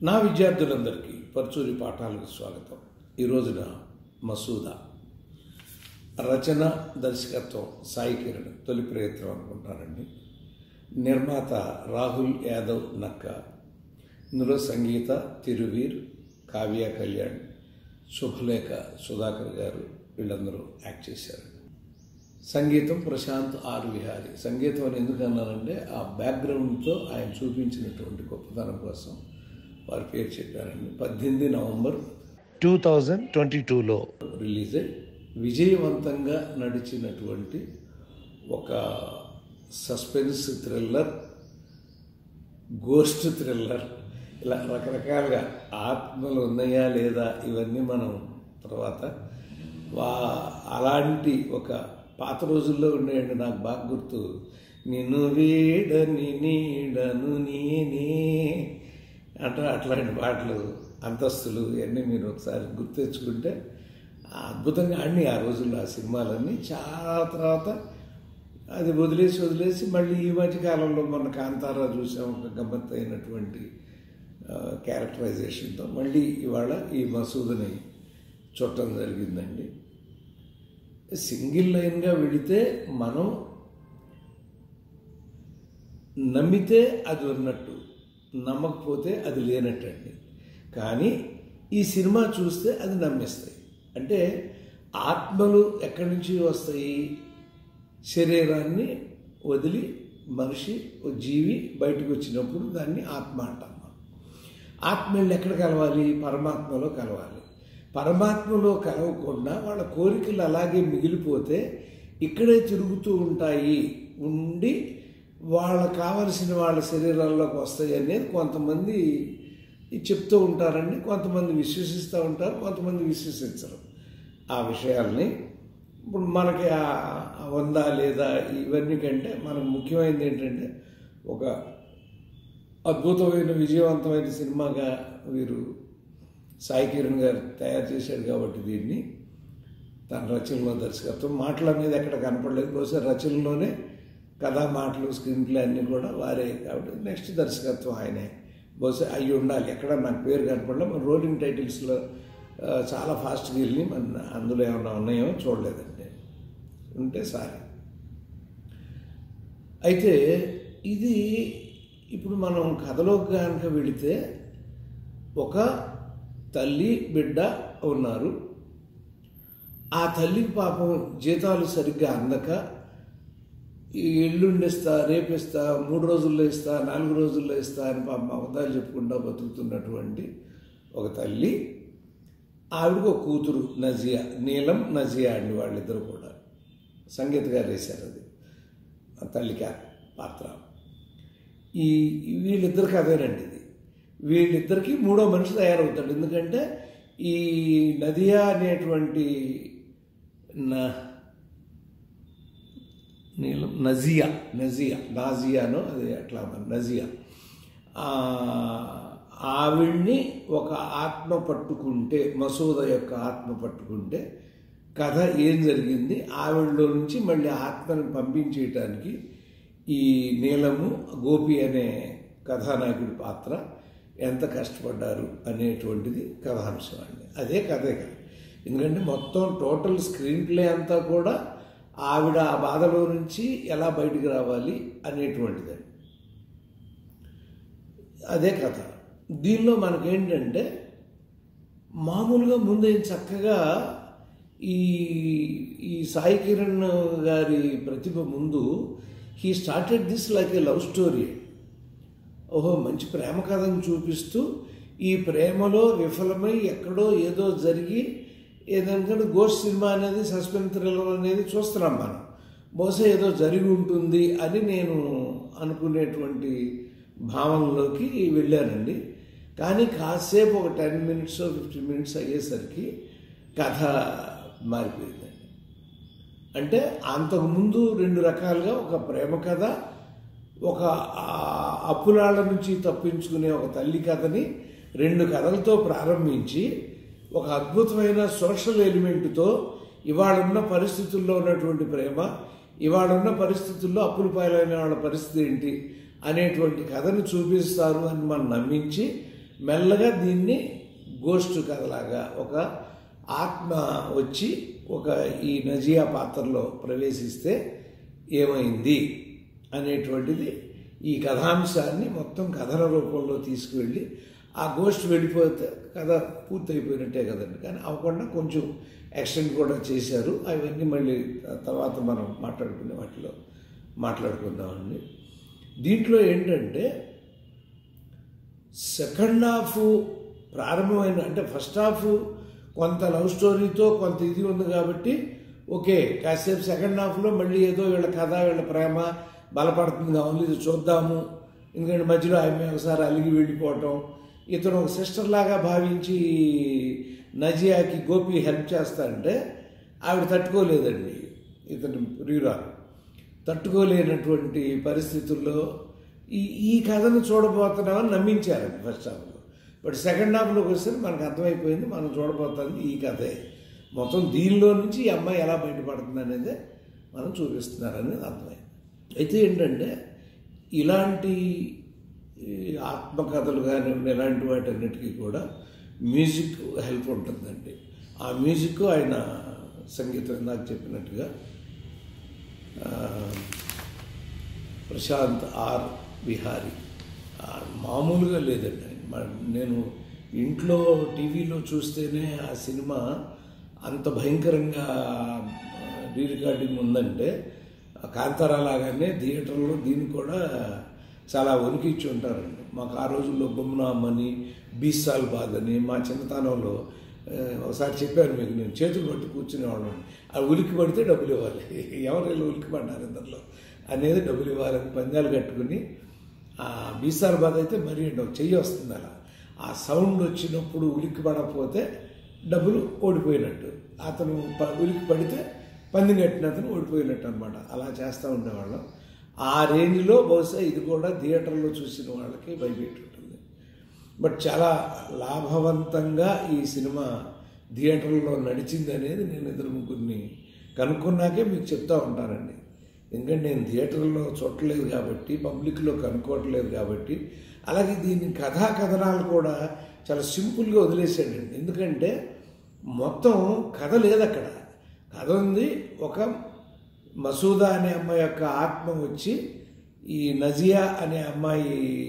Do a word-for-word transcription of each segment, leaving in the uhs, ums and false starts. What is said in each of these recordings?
నా విద్యార్థులందరికీ పరుచూరి పాఠాలకు స్వాగతం. ఈ రోజున మసూదా రచన దర్శకత్వం సాయి కిరణ్ తొలి ప్రయత్నం అనుకుంటానండి. నిర్మాత రాహుల్ యాదవ్ నక్క. ఇందులో సంగీత, తిరువీర్, కావ్య, కళ్యాణ్, శుభలేఖ సుధాకర్ గారు వీళ్ళందరూ యాక్ట్ చేశారు. సంగీతం ప్రశాంత్ ఆర్ విహారీ. సంగీతం అని ఎందుకు అన్నానంటే ఆ బ్యాక్గ్రౌండ్తో ఆయన చూపించినటువంటి గొప్పతనం కోసం వారి పేరు చెప్పారండి. పద్దెనిమిది నవంబర్ టూ థౌజండ్ ట్వంటీ టూలో రిలీజ్ అయ్యి విజయవంతంగా నడిచినటువంటి ఒక సస్పెన్స్ థ్రిల్లర్, గోస్ట్ థ్రిల్లర్, ఇలా రకరకాలుగా ఆత్మలు ఉన్నాయా లేదా ఇవన్నీ మనం తర్వాత వా అలాంటి ఒక పాత రోజుల్లో ఉండేయండి. నాకు బాగా గుర్తు, నిన్ను వీడని నీడను నేనే అంటే అట్లాంటి పాటలు, అంతస్తులు ఇవన్నీ మీరు ఒకసారి గుర్తు తెచ్చుకుంటే అద్భుతంగా అన్నీ ఆ రోజుల్లో ఆ సినిమాలన్నీ. చాలా తర్వాత అది వదిలేసి వదిలేసి మళ్ళీ ఈ మధ్య కాలంలో మొన్న కాంతారా చూసాం, ఒక గమ్మత్తు అయినటువంటి క్యారెక్టరైజేషన్తో మళ్ళీ ఇవాళ ఈ మసూదని చూడటం జరిగిందండి. సింగిల్ లైన్గా వెళితే మనం నమ్మితే అది ఉన్నట్టు, నమ్మకపోతే అది లేనట్టండి. కానీ ఈ సినిమా చూస్తే అది నమ్మేస్తాయి. అంటే ఆత్మలు ఎక్కడి నుంచి వస్తాయి? శరీరాన్ని వదిలి మనిషి జీవి బయటకు వచ్చినప్పుడు దాన్ని ఆత్మ అంటాం. ఆత్మలు ఎక్కడ కలవాలి? పరమాత్మలో కలవాలి. పరమాత్మలో కలవకుండా వాళ్ళ కోరికలు అలాగే మిగిలిపోతే ఇక్కడే తిరుగుతూ ఉంటాయి, ఉండి వాళ్ళకు కావలసిన వాళ్ళ శరీరాల్లోకి వస్తాయి అనేది కొంతమంది చెప్తూ ఉంటారండి. కొంతమంది విశ్వసిస్తూ ఉంటారు, కొంతమంది విశ్వసించరు ఆ విషయాల్ని. ఇప్పుడు మనకి ఉందా లేదా ఇవన్నీ కంటే మనకు ముఖ్యమైనది ఏంటంటే ఒక అద్భుతమైన విజయవంతమైన సినిమాగా వీరు సాయి కిరణ్ గారు తయారు చేశాడు కాబట్టి దీన్ని తన రచనలో దర్శకత్వం, మాటల మీద ఎక్కడ కనపడలేదు. బహుశా రచనలోనే కథా, మాటలు, స్క్రీన్ ప్లే అన్నీ కూడా వారే కాబట్టి నెక్స్ట్ దర్శకత్వం ఆయనే బహుశా అయ్యి ఉండాలి. ఎక్కడ నాకు పేరు కనపడలేదు. మన రోలింగ్ టైటిల్స్లో చాలా ఫాస్ట్గా వెళ్ళి మన అందులో ఏమన్నా ఉన్నాయో చూడలేదండి, ఉంటే సారీ. అయితే ఇది ఇప్పుడు మనం కథలోకి కనుక వెళితే ఒక తల్లి బిడ్డ ఉన్నారు. ఆ తల్లికి పాపం జీతాలు సరిగ్గా అందక ఎల్లుండిస్తా, రేపిస్తా, మూడు రోజుల్లో ఇస్తా, నాలుగు రోజుల్లో ఇస్తా అని పాపం అబద్ధాలు చెప్పుకుంటూ బతుకుతున్నటువంటి ఒక తల్లి. ఆవిడకు ఒక కూతురు నజియా, నీలం నజియా అండి. వాళ్ళిద్దరు కూడా సంగీత గారు వేశారు అది ఆ తల్లికి పాత్ర. ఈ వీళ్ళిద్దరికి అదేనండి ఇది. వీళ్ళిద్దరికీ మూడో మనిషి తయారవుతాడు. ఎందుకంటే ఈ నదియా అనేటువంటి నీలం నజియా నజియా నాజియానో అది అట్లా నజియా ఆవిడ్ని ఒక ఆత్మ పట్టుకుంటే, మసూద యొక్క ఆత్మ పట్టుకుంటే కథ ఏం జరిగింది, ఆవిడలో నుంచి మళ్ళీ ఆత్మను పంపించేయటానికి ఈ నీలము, గోపి అనే కథానాయకుడి పాత్ర ఎంత కష్టపడ్డారు అనేటువంటిది కథాంశం అండి. అదే కథే కదా. ఎందుకంటే మొత్తం టోటల్ స్క్రీన్ ప్లే అంతా కూడా ఆవిడ ఆ బాధలో నుంచి ఎలా బయటికి రావాలి అనేటువంటిది, అదే కథ. దీనిలో మనకేంటంటే మామూలుగా ముందు చక్కగా ఈ ఈ సాయి కిరణ్ గారి ప్రతిభ ముందు he started this like a love story. ఓహో, మంచి ప్రేమ కథను చూపిస్తూ ఈ ప్రేమలో విఫలమై ఎక్కడో ఏదో జరిగి ఏదంటే గోస్ట్ సినిమా అనేది, సస్పెన్స్ థ్రిల్లర్ అనేది చూస్తున్నాం మనం. బహుశా ఏదో జరిగి ఉంటుంది అని నేను అనుకునేటువంటి భావనలోకి వెళ్ళానండి. కానీ కాసేపు ఒక టెన్ మినిట్స్ ఫిఫ్టీన్ మినిట్స్ అయ్యేసరికి కథ మారిపోయిందండి. అంటే అంతకుముందు రెండు రకాలుగా ఒక ప్రేమ కథ, ఒక అప్పులాళ్ళ నుంచి తప్పించుకునే ఒక తల్లి కథని రెండు కథలతో ప్రారంభించి ఒక అద్భుతమైన సోషల్ ఎలిమెంట్తో ఇవాళున్న పరిస్థితుల్లో ఉన్నటువంటి ప్రేమ, ఇవాళున్న పరిస్థితుల్లో అప్పుల పాలైన వాళ్ళ పరిస్థితి ఏంటి అనేటువంటి కథను చూపిస్తారు అని మనం నమ్మించి మెల్లగా దీన్ని గోస్ట్ కథలాగా ఒక ఆత్మ వచ్చి ఒక ఈ నజియా పాత్రలో ప్రవేశిస్తే ఏమైంది అనేటువంటిది ఈ కథాంశాన్ని మొత్తం కథల రూపంలో తీసుకువెళ్ళి ఆ గోస్ట్ వెళ్ళిపోతే కథ పూర్తయిపోయినట్టే కదండి. కానీ అవ్వకుండా కొంచెం ఎక్స్టెండ్ కూడా చేశారు. అవన్నీ మళ్ళీ తర్వాత మనం మాట్లాడుకునే వాటిలో మాట్లాడుకుందామండి. దీంట్లో ఏంటంటే సెకండ్ హాఫ్ ప్రారంభమైన అంటే ఫస్ట్ హాఫ్ కొంత లవ్ స్టోరీతో కొంత ఇది ఉంది కాబట్టి ఓకే, కాసేపు సెకండ్ హాఫ్లో మళ్ళీ ఏదో వీళ్ళ కథ వీళ్ళ ప్రేమ బలపడుతుంది కావాలి, ఇది చూద్దాము. ఎందుకంటే మధ్యలో ఆమె ఒకసారి అలిగి వెళ్ళిపోవటం, ఇతను ఒక సిస్టర్ లాగా భావించి నజియాకి గోపి హెల్ప్ చేస్తాడంటే ఆవిడ తట్టుకోలేదండి. ఇతను ప్రియురాలు తట్టుకోలేనటువంటి పరిస్థితుల్లో ఈ ఈ కథను చూడబోతున్నామని నమ్మించారండి ఫస్ట్ హాఫ్లో. బట్ సెకండ్ హాఫ్లోకి వస్తే మనకు అర్థమైపోయింది మనం చూడబోతుంది ఈ కథే. మొత్తం దీనిలో నుంచి ఈ అమ్మాయి ఎలా బయటపడుతుంది అనేది మనం చూపిస్తున్నారనేది అర్థమైంది. అయితే ఏంటంటే ఇలాంటి ఆత్మకథలు కానీ ఇలాంటి వాటన్నిటికీ కూడా మ్యూజిక్ హెల్ప్ ఉంటుందండి. ఆ మ్యూజిక్ ఆయన సంగీతం నాకు చెప్పినట్టుగా ప్రశాంత్ ఆర్ విహారీ మామూలుగా లేదండి. నేను ఇంట్లో టీవీలో చూస్తేనే ఆ సినిమా అంత భయంకరంగా రీ రికార్డింగ్ ఉందంటే కాంతారా లాగానే థియేటర్లో దీన్ని కూడా చాలా వణికిచ్చి ఉంటారండి. మాకు ఆ రోజుల్లో బొమ్మనామని బీసాల్ బాధని మా చిన్నతనంలో ఒకసారి చెప్పాను మీకు, నేను చేతులు పట్టి కూర్చునేవాళ్ళం. ఆ ఉలికి పడితే డబ్బులు ఇవ్వాలి, ఎవరైనా ఉలికి పడ్డారు ఇద్దరిలో అనేది డబ్బులు ఇవ్వాలని పందాలు కట్టుకుని ఆ బీసాల్ బాధ అయితే మరీ చెయ్యి వస్తుంది అలా. ఆ సౌండ్ వచ్చినప్పుడు ఉలికి పడకపోతే డబ్బులు ఓడిపోయినట్టు, అతను ఉలికి పడితే పందెం కట్టిన అతను ఓడిపోయినట్టు అనమాట. అలా చేస్తూ ఉండేవాళ్ళం. ఆ రేంజ్లో బహుశా ఇది కూడా థియేటర్లో చూసిన వాళ్ళకి భయపెట్టి ఉంటుంది. బట్ చాలా లాభవంతంగా ఈ సినిమా థియేటర్లో నడిచింది అనేది నేను ఇద్దరు ముగ్గురిని కనుక్కున్నాకే మీకు చెప్తూ ఉంటానండి. ఎందుకంటే నేను థియేటర్లో చూడలేదు కాబట్టి, పబ్లిక్లో కనుక్కోవట్లేదు కాబట్టి. అలాగే దీని కథా కథనాలు కూడా చాలా సింపుల్గా వదిలేసాడండి. ఎందుకంటే మొత్తం కథ లేదు అక్కడ. కథ ఉంది, ఒక మసూదా అనే అమ్మాయి యొక్క ఆత్మ వచ్చి ఈ నజియా అనే అమ్మాయి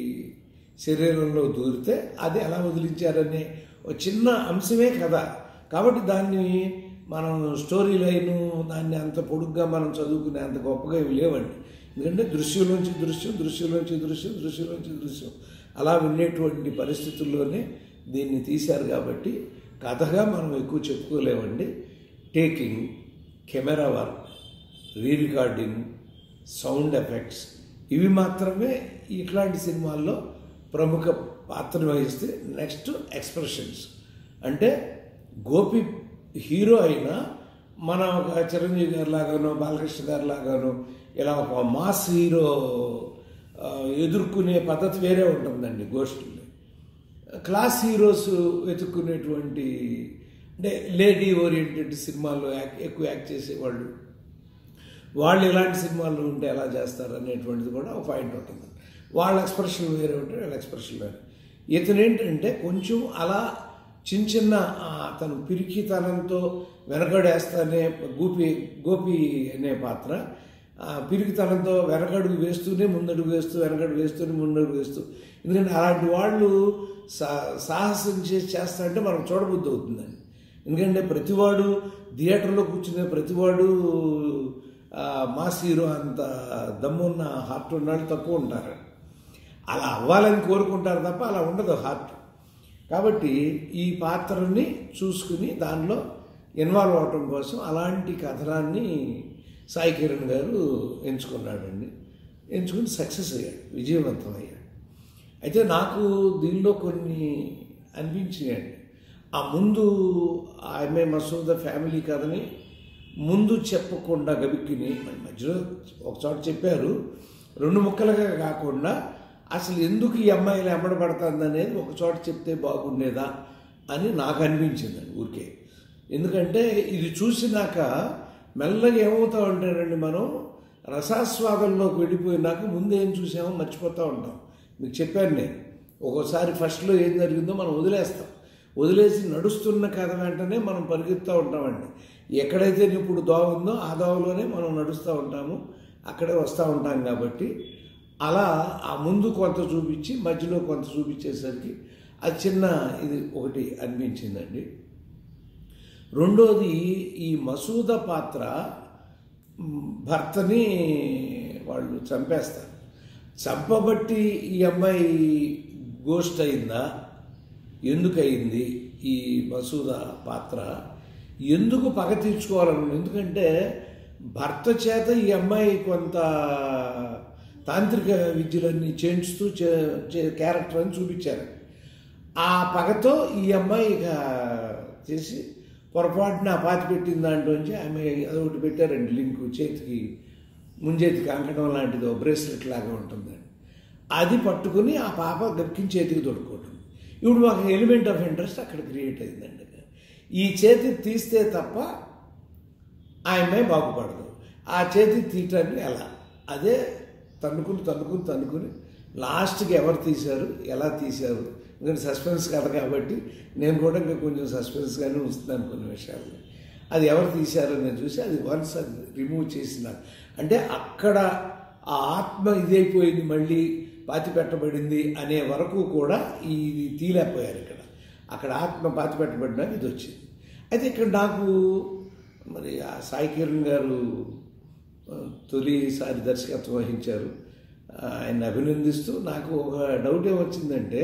శరీరంలో దూరితే అది ఎలా వదిలించారనే ఒక చిన్న అంశమే కథ. కాబట్టి దాన్ని మనం స్టోరీ లైను దాన్ని అంత పొడుగ్గా మనం చదువుకునే అంత గొప్పగా ఇవి లేవండి. ఎందుకంటే దృశ్యంలోంచి దృశ్యం దృశ్యంలోంచి దృశ్యం దృశ్యంలోంచి దృశ్యం అలా వినేటువంటి పరిస్థితుల్లోనే దీన్ని తీశారు. కాబట్టి కథగా మనం ఎక్కువ చెప్పుకోలేమండి. Taking, camera work, re recording, sound effects ఇవి మాత్రమే ఇట్లాంటి సినిమాల్లో ప్రముఖ పాత్ర వహిస్తే. నెక్స్ట్ ఎక్స్ప్రెషన్స్ అంటే గోపి హీరో అయినా మన ఒక చిరంజీవి గారి లాగానో బాలకృష్ణ గారి లాగానో ఇలా ఒక మాస్ హీరో ఎదుర్కొనే పద్ధతి వేరే ఉంటుందండి. గోష్ఠుల్లో క్లాస్ హీరోస్ వెతుక్కునేటువంటి అంటే లేడీ ఓరియంటెడ్ సినిమాల్లో ఎక్కువ యాక్ట్ చేసేవాళ్ళు, వాళ్ళు ఎలాంటి సినిమాలు ఉంటే ఎలా చేస్తారు అనేటువంటిది కూడా ఒక పాయింట్ ఉంటుంది. వాళ్ళ ఎక్స్ప్రెషన్ వేరే ఉంటాయి, వాళ్ళ ఎక్స్ప్రెషన్ వేరే. ఇతను ఏంటంటే కొంచెం అలా చిన్న చిన్న అతను పిరికితనంతో వెనకడేస్తానే గోపి గోపి అనే పాత్ర పిరికితనంతో వెనకడుగు వేస్తూనే ముందడుగు వేస్తూ వెనకడుగు వేస్తూనే ముందడుగు వేస్తూ. ఎందుకంటే అలాంటి వాళ్ళు సా సాహసం చేసి చేస్తా అంటే మనకు చూడబుద్ధి అవుతుందండి. ఎందుకంటే ప్రతివాడు థియేటర్లో కూర్చునే ప్రతివాడు మాస్ హీరో అంత దమ్మున్న హార్ట్ ఉన్నాడు తక్కువ ఉంటారు. అలా అవ్వాలని కోరుకుంటారు తప్ప అలా ఉండదు హార్ట్. కాబట్టి ఈ పాత్రని చూసుకుని దానిలో ఇన్వాల్వ్ అవటం కోసం అలాంటి కథనాన్ని సాయి కిరణ్ గారు ఎంచుకున్నాడండి. ఎంచుకుని సక్సెస్ అయ్యాడు, విజయవంతం అయ్యాడు. అయితే నాకు దీనిలో కొన్ని అనిపించినాయండి. ఆ ముందు ఆమె మసూదా ఫ్యామిలీ కథని ముందు చెప్పకుండా గబిక్కిని మధ్యలో ఒకచోట చెప్పారు, రెండు ముక్కలుగా కాకుండా అసలు ఎందుకు ఈ అమ్మాయిలు ఎమ్మడబడుతుంది అనేది ఒక చోట చెప్తే బాగుండేదా అని నాకు అనిపించిందండి ఊరికే. ఎందుకంటే ఇది చూసినాక మెల్లగా ఏమవుతూ ఉంటారండి, మనం రసాస్వాదంలోకి వెళ్ళిపోయినాక ముందు ఏం చూసామో మర్చిపోతూ ఉంటాం. మీకు చెప్పాను నేను ఒక్కోసారి ఫస్ట్లో ఏం జరిగిందో మనం వదిలేస్తాం, వదిలేసి నడుస్తున్న కథ వెంటనే మనం పరిగెత్తుతూ ఉంటామండి. ఎక్కడైతే ఇప్పుడు దోవ ఉందో ఆ దోవలోనే మనం నడుస్తూ ఉంటాము, అక్కడే వస్తూ ఉంటాం. కాబట్టి అలా ఆ ముందు కొంత చూపించి మధ్యలో కొంత చూపించేసరికి అది చిన్న ఇది ఒకటి అనిపించిందండి. రెండోది, ఈ మసూద పాత్ర భర్తని వాళ్ళు చంపేస్తారు. చంపబట్టి ఈ అమ్మాయి గోస్ట్ అయిందా, ఎందుకయింది ఈ మసూద పాత్ర, ఎందుకు పగ తీర్చుకోవాలను? ఎందుకంటే భర్త చేత ఈ అమ్మాయి కొంత తాంత్రిక విద్యలన్నీ చేయించుతూ క్యారెక్టర్ అని చూపించారు. ఆ పగతో ఈ అమ్మాయి ఇక చేసి పొరపాటున పాతి పెట్టిన దాంట్లోంచి ఆమె అదొకటి పెట్టారండి, లింకు చేతికి ముంజేతికి అంకడం లాంటిది, ఒక బ్రేస్లెట్ లాగా ఉంటుందండి. అది పట్టుకుని ఆ పాప గక్కిని చేతికి దొరుకుతుంది. ఇప్పుడు మాకు ఎలిమెంట్ ఆఫ్ ఇంట్రెస్ట్ అక్కడ క్రియేట్ అయిందండి. ఈ చేతి తీస్తే తప్ప ఆ అమ్మాయి బాగుపడదు. ఆ చేతి తీయటాన్ని ఎలా, అదే తన్నుకుని తన్నుకుని తన్నుకుని లాస్ట్కి ఎవరు తీశారు, ఎలా తీశారు, ఎందుకంటే సస్పెన్స్ కథ కాబట్టి నేను కూడా ఇంకా కొంచెం సస్పెన్స్గానే ఉంచుతున్నాను కొన్ని విషయాలు. అది ఎవరు తీశారు అనేది చూసి అది వన్స్ అది రిమూవ్ చేసిన అంటే అక్కడ ఆ ఆత్మ ఇదైపోయింది, మళ్ళీ పాతి పెట్టబడింది అనే వరకు కూడా ఇది తీలేకపోయారు. ఇక్కడ అక్కడ ఆత్మ పాతి పెట్టబడినా ఇది వచ్చింది. అయితే ఇక్కడ నాకు మరి ఆ సాయి కిరణ్ గారు తొలిసారి దర్శకత్వం వహించారు, ఆయన అభినందిస్తూ నాకు ఒక డౌట్ ఏమొచ్చిందంటే,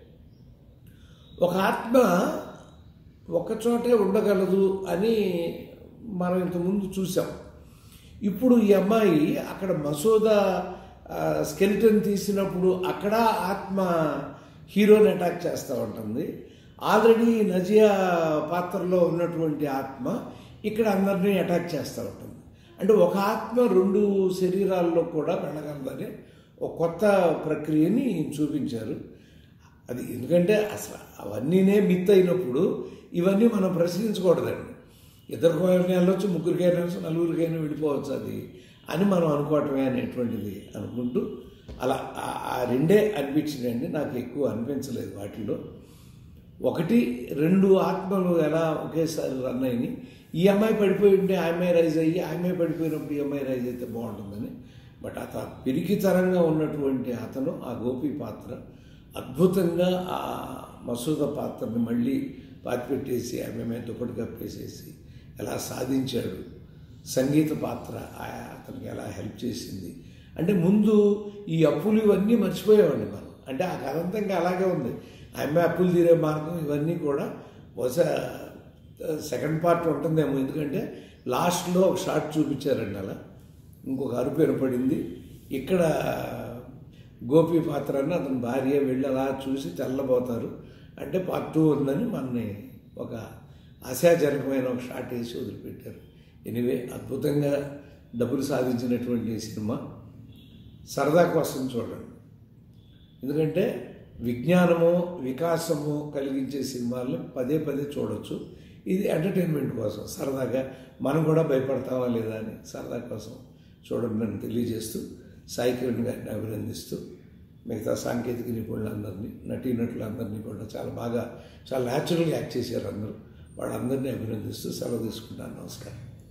ఒక ఆత్మ ఒక్కచోటే ఉండగలదు అని మనం ఇంతకుముందు చూసాం. ఇప్పుడు ఈ అమ్మాయి అక్కడ మసూదా స్కెలిటన్ తీసినప్పుడు అక్కడ ఆత్మ హీరోని అటాక్ చేస్తూ ఉంటుంది. ఆల్రెడీ నజియా పాత్రలో ఉన్నటువంటి ఆత్మ ఇక్కడ అందరినీ అటాక్ చేస్తూ ఉంటుంది. అంటే ఒక ఆత్మ రెండు శరీరాల్లో కూడా వెళ్ళగలదని ఒక కొత్త ప్రక్రియని చూపించారు. అది ఎందుకంటే అసలు అవన్నీనే మిత్ అయినప్పుడు ఇవన్నీ మనం ప్రశ్నించకూడదండి. ఇద్దరికైనా వెళ్ళొచ్చు, ముగ్గురికైనా వెళ్ళొచ్చు, నలుగురికైనా విడిపోవచ్చు అది అని మనం అనుకోవటమే అనేటువంటిది అనుకుంటూ అలా ఆ రెండే అనిపించిందండి. నాకు ఎక్కువ అనిపించలేదు వాటిల్లో. ఒకటి రెండు ఆత్మలు ఎలా ఒకేసారి రన్ అయినాయి. ఈ అమ్మాయి పడిపోయి ఉంటే ఆ అమ్మాయి రైజ్ అయ్యి, ఆ అమ్మాయి పడిపోయినప్పుడు ఈ అమ్మాయి రైజ్ అయితే బాగుంటుందని. బట్ అత పిరికితరంగా ఉన్నటువంటి అతను ఆ గోపి పాత్ర అద్భుతంగా ఆ మసూద పాత్రని మళ్ళీ పాతిపెట్టేసి ఆమె మీద దుప్పటి కప్పేసేసి ఎలా సాధించాడు. సంగీత పాత్ర అతనికి ఎలా హెల్ప్ చేసింది. అంటే ముందు ఈ అప్పులు ఇవన్నీ మర్చిపోయేవాడిని మనం. అంటే ఆ కథ అంతా ఇంకా అలాగే ఉంది. ఆ అమ్మాయి అప్పులు తీరే మార్గం ఇవన్నీ కూడా బహుశా సెకండ్ పార్ట్ ఉంటుందేమో. ఎందుకంటే లాస్ట్లో ఒక షార్ట్ చూపించారండి, అలా ఇంకొక అరుపు ఏర్పడింది. ఇక్కడ గోపి పాత్ర అని అతని భార్య వెళ్ళి అలా చూసి తెల్లబోతారు. అంటే పార్ట్ టూ ఉందని మనని ఒక ఆశాజనకమైన ఒక షాట్ వేసి వదిలిపెట్టారు. ఎనివే అద్భుతంగా డబ్బులు సాధించినటువంటి సినిమా సరదా కోసం చూడండి. ఎందుకంటే విజ్ఞానము వికాసము కలిగించే సినిమాలను పదే పదే చూడవచ్చు. ఇది ఎంటర్టైన్మెంట్ కోసం సరదాగా మనం కూడా భయపడతామా లేదా అని సరదా కోసం చూడండి అని తెలియజేస్తూ సాయి కిరణ్ గారిని అభినందిస్తూ మిగతా సాంకేతిక నిపుణులందరినీ, నటీనటులందరినీ కూడా చాలా బాగా చాలా న్యాచురల్గా యాక్ట్ చేశారు అందరూ. వాళ్ళందరినీ అభినందిస్తూ సెలవు తీసుకుంటాను. నమస్కారం.